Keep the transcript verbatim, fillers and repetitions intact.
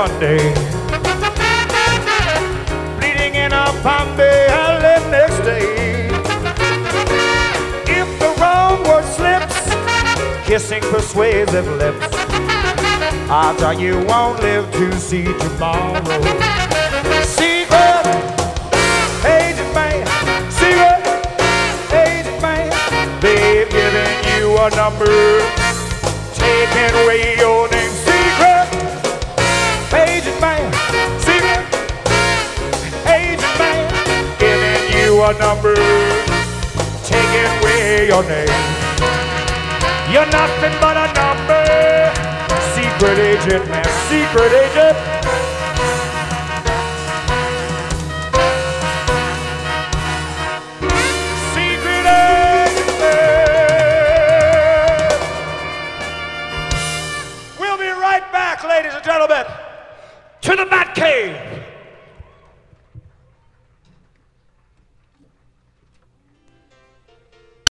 one day, bleeding in a Bombay alley next day. If the wrong word slips, kissing persuasive lips, odds are you won't live to see tomorrow. Secret agent man, secret agent man, they've given you a number, taking away your name. Secret agent man, secret agent man, giving you a number, taking away your name. You're nothing but a number. Secret agent man, secret agent. Secret agent man. We'll be right back, ladies and gentlemen, to the Bat Cave.